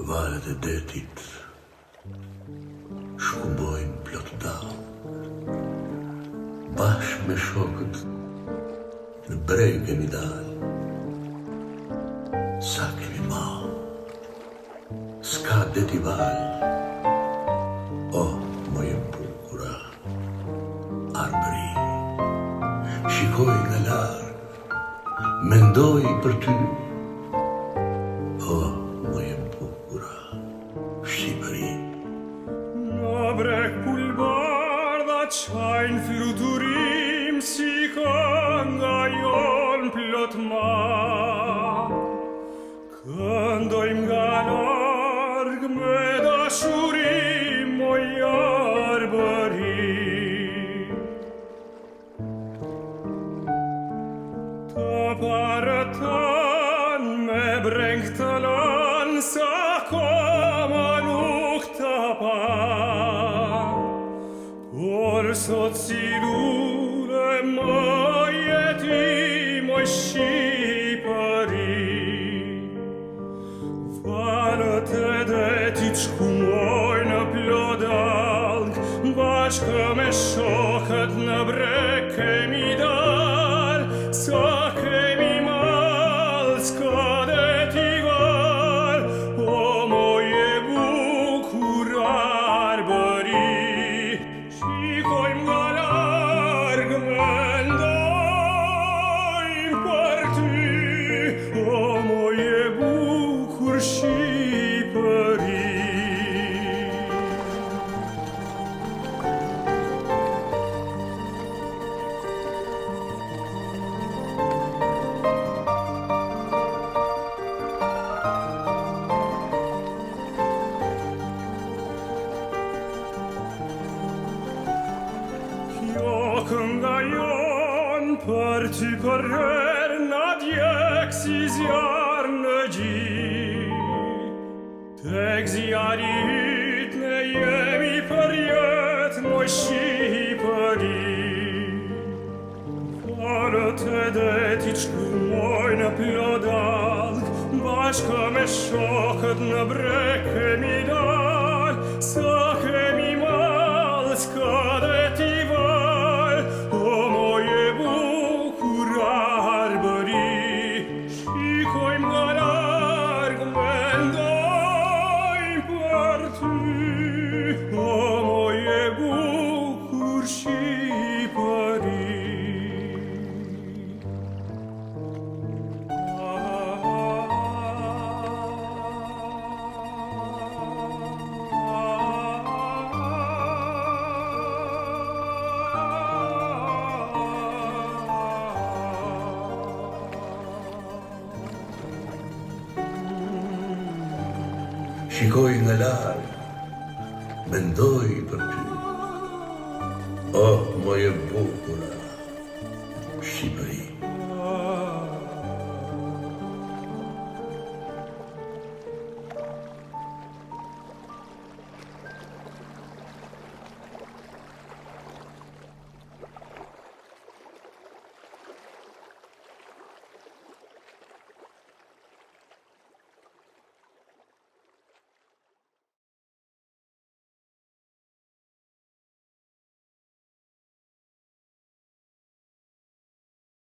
valet e detit, shkumbojnë plot dall, bashkë me shokët në breg kemi dal. Sa kemi mal, s'ka deti val, oh, moje bukura, arbëri, shikoj nga larg, mendoj për ty, oh, moje bukura, Shqipëri. Në breg pulbardha qajnë fluturim si kënga jon plot mar. Këndojmë nga larg me dashuri moj arbëri. Të parët tanë me breng të lanë sa koma nuk të pa. Por sot si lule më jeti moj Shqipëri. Valët e detit shkumojnë në plodalg, bashkë me shokët në breg kemi dal. Sa kemi mal, s'ka deti val, o moje bukur arbëri. Shikojmë nga larg, mendojmë për ty, o moje bukur Shqipëri. Kjo kënga jon për ty përher na djek si zjarë në gjit. Tek zjarri yt ne jemi për jet moj Shqipëri. Valët e detit shkumojnë në plodalg, bashkë me shokët në breg kemi dal. Sa kemi mal, s'ka deti val, o moje bukur arbëri. Shikojmë nga larg, mendojmë për ty, o moje bukur Shqipëri. Shikoj nga larg, mendoj për ty, oh, moje bukura, Shqipëri.